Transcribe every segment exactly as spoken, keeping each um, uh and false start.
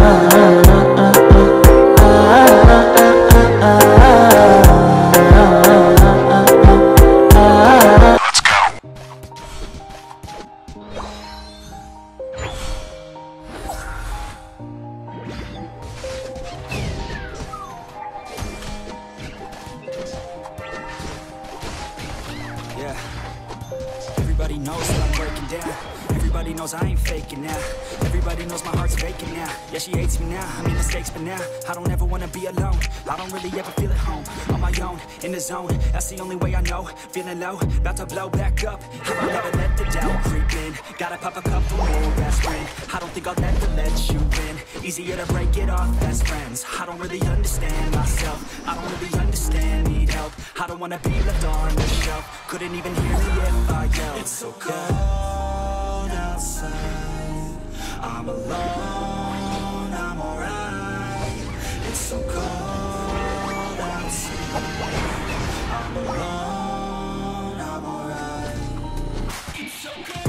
Yeah, everybody knows that I'm breaking down. Everybody knows I ain't faking now. Everybody knows my heart's vacant now. Yeah, she hates me now, I mean mistakes, but now I don't ever wanna be alone. I don't really ever feel at home, on my own, in the zone. That's the only way I know, feeling low, about to blow back up. I don't ever let the doubt creep in. Gotta pop a couple more aspirin. I don't think I'll ever let you in. Easier to break it off best friends. I don't really understand myself, I don't really understand, need help. I don't wanna be left on the shelf. Couldn't even hear me if I yelled. It's so cold outside, I'm alone, I'm alright. It's so cold outside, I'm alone, I'm alright. It's so cold.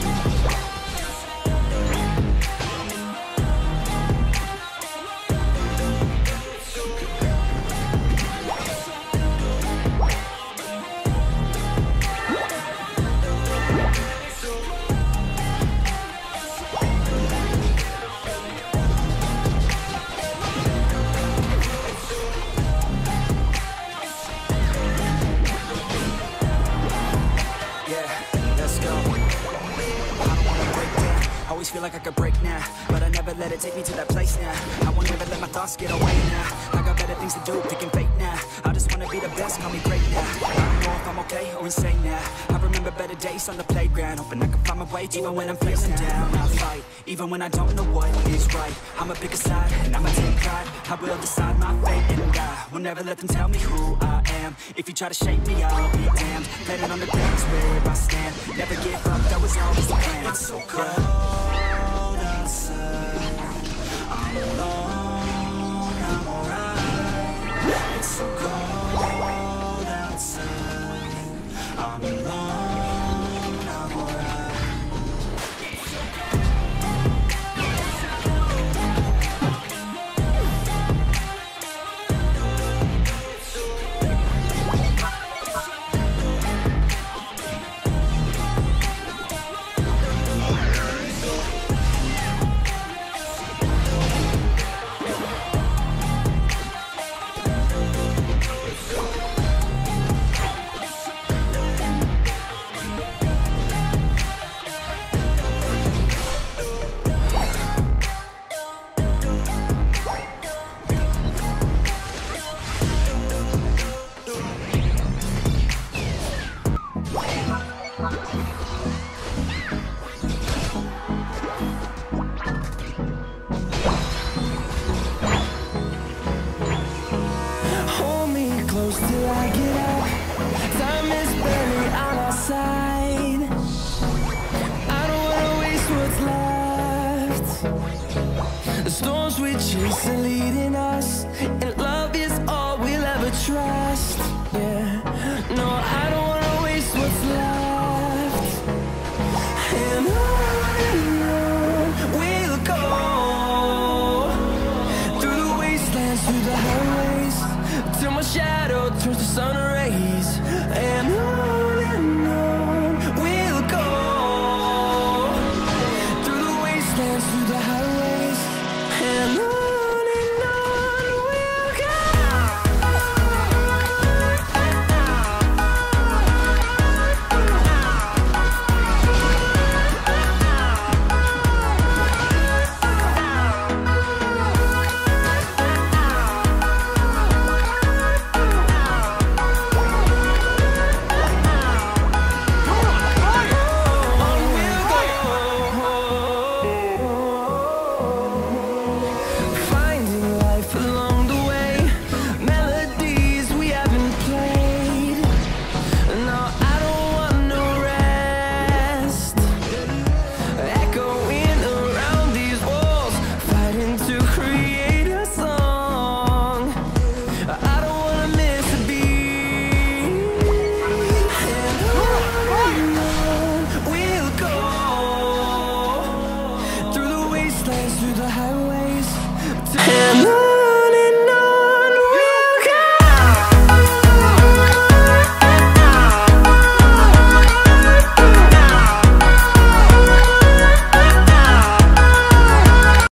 Always feel like I could break now, but I never let it take me to that place now. I won't ever let my thoughts get away now. I got better things to do, picking fate now. I just wanna be the best, call me great now. I don't know if I'm okay or insane now. I remember better days on the playground, hoping I can find my way even when I'm feeling down. I fight, even when I don't know what is right. I'ma pick a side, and I'ma take pride. I will decide my fate and die. Will never let them tell me who I am. If you try to shape me, I'll be damned. Planning on the ground's where I stand. Never give up, that was always the plan. It's so cold outside, I'm alone, I'm alright. It's so cold outside, I'm alone, I'm alright. Till I get up, time is barely on our side. I don't wanna waste what's left. The storms we chase are leading us, and love is all we'll ever trust.